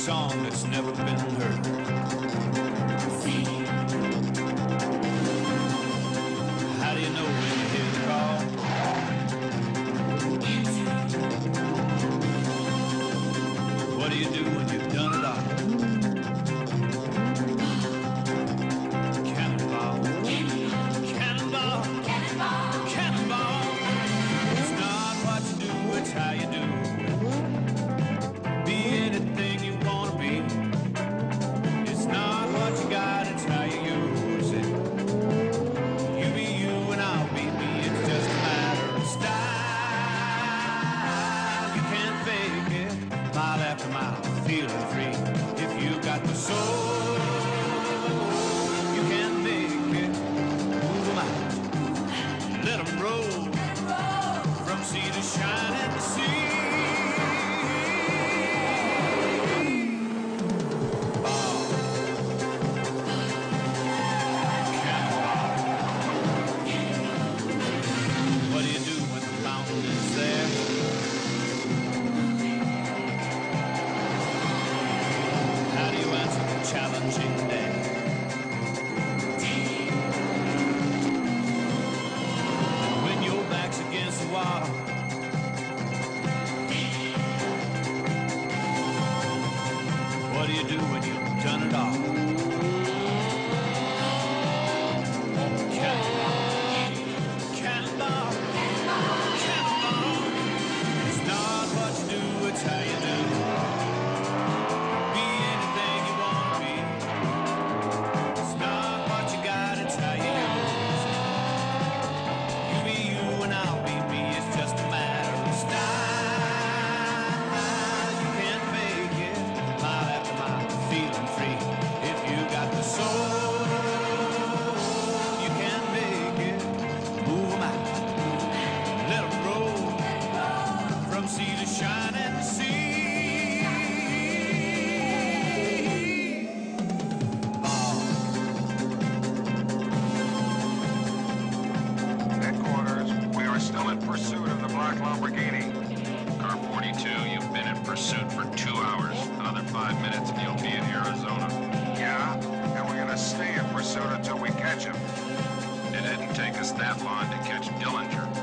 song that's never been heard. How do you know when you hear the call? What do you do when you've done it all? Cannonball, cannonball, cannonball, cannonball. It's not what you do, it's how you do it. Be anything you wanna be. It's not what you got, it's how you use it. You be you and I'll be me. It's just a matter of style. You can't fake it. Mile after mile, feeling free. If you got the soul, you can make it. Move 'em out, let 'em roll. From sea to shining sea. Ball. Cannonball. What do you do when the mountain is there? How do you answer the challenging day? When your back's against the wall, what do you do when you've done it all? Cannonball, cannonball, cannonball. It's not what you do, it's how you do. Be anything you wanna be. It's not what you got, it's how you use it. You be you and I'll be me. It's just a matter of style. You can't fake it. Mile after mile, feeling free. If you got the soul, you can make it. Move 'em out, let 'em roll. From sea to shining sea. Ball. Headquarters, we are still in pursuit of the black Lamborghini. Car 42, you've been in pursuit for 2 hours. Another 5 minutes and you'll be in Arizona. Yeah, and we're gonna stay in pursuit until we catch him. It didn't take us that long to catch Dillinger.